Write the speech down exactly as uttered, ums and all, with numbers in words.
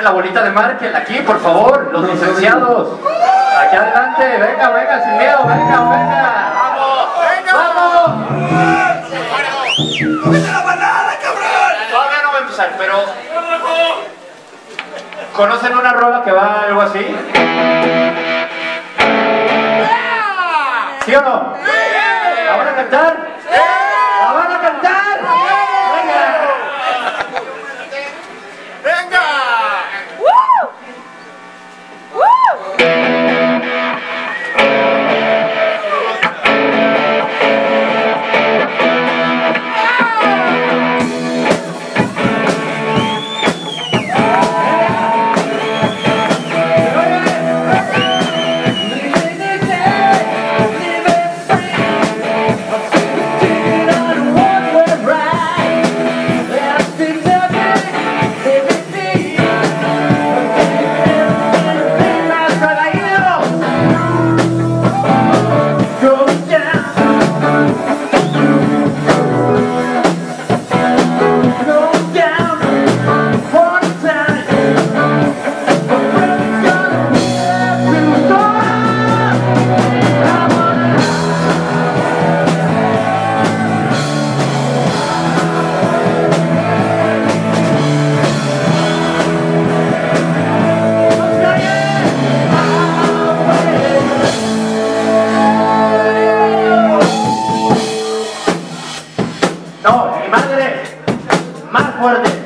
ver, la bolita de Markel, aquí, por favor, los licenciados. Aquí adelante, venga, venga, sin miedo, venga, venga. ¡Vamos! ¡Venga! ¡Vamos! ¡Vete a la balada, cabrón! Todavía no va a empezar, pero... ¿conocen una rola que va algo así? ¿Sí o no? ¿La van a cantar? ¿La van a cantar? ¡Venga! No, mi madre, más fuerte.